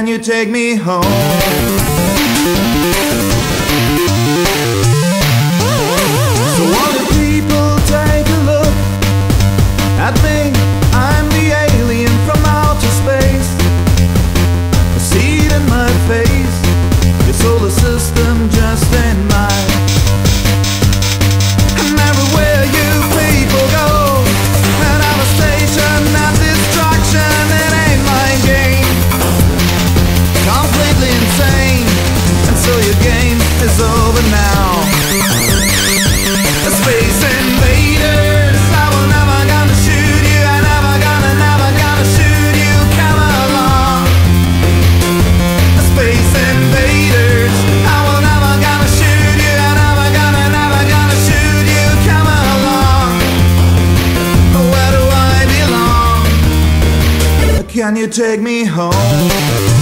Can you take me home? So all the people take a look at me. I'm the alien from outer space. I see it in my face. Your solar system just ain't mine. And everywhere you people go, and I'm a station at destruction. It ain't my game. Completely insane. And so your game is over now. The space invaders, I will never gonna shoot you. I never gonna shoot you. Come along. The space invaders, I will never gonna shoot you. I never gonna shoot you. Come along. Where do I belong? Can you take me home?